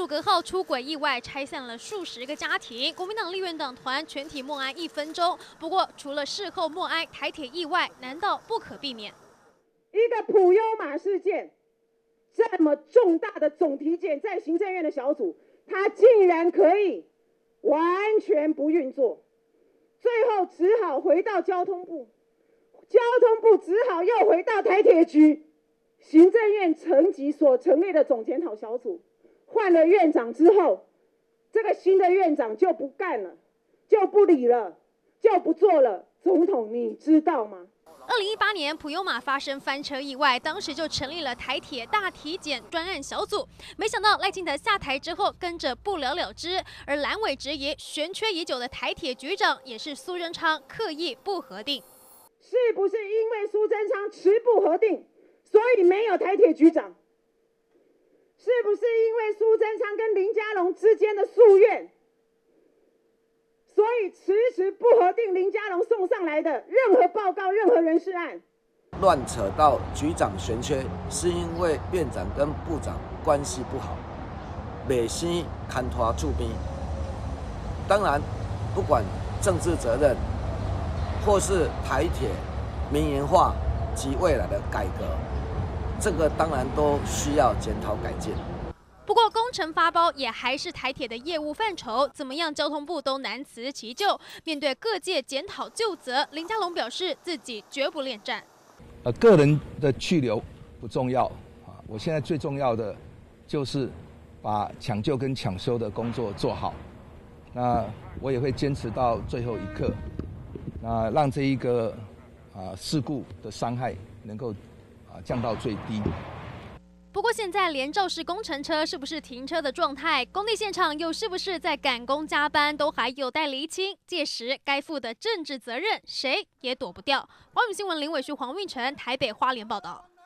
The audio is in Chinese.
鲁格号出轨意外拆散了数十个家庭，国民党立院党团全体默哀1分钟。不过，除了事后默哀台铁意外，难道不可避免？ 一个普悠玛事件，这么重大的总体检在行政院的小组，它竟然可以完全不运作，最后只好回到交通部，交通部只好又回到台铁局。行政院层级所成立的总检讨小组换了院长之后，这个新的院长就不干了，就不理了，就不做了。总统，你知道吗 ？2018年普悠玛发生翻车意外，当时就成立了台铁大体检专案小组，没想到赖清德下台之后跟着不了了之，而蓝委质疑悬缺已久的台铁局长也是苏贞昌刻意不核定， 是不是因为苏贞昌持不核定，所以没有台铁局长？是不是因为苏贞昌跟林佳龙之间的夙愿，所以迟迟不核定林佳龙送上来的任何报告、任何人事案？ 乱扯到局长悬缺，是因为院长跟部长关系不好，袂先牵拖驻边。当然，不管政治责任，或是台铁民营化及未来的改革，这个当然都需要检讨改进。 不过工程发包也还是台铁的业务范畴，怎么样交通部都难辞其咎。面对各界检讨究责，林佳龙表示自己绝不恋战。 个人的去留不重要啊，我现在最重要的就是把抢救跟抢修的工作做好。那我也会坚持到最后一刻，那让这一个事故的伤害能够降到最低。 不过现在连肇事工程车是不是停车的状态，工地现场又是不是在赶工加班，都还有待厘清。届时该负的政治责任，谁也躲不掉。华语新闻林伟旭、黄运成台北花莲报道。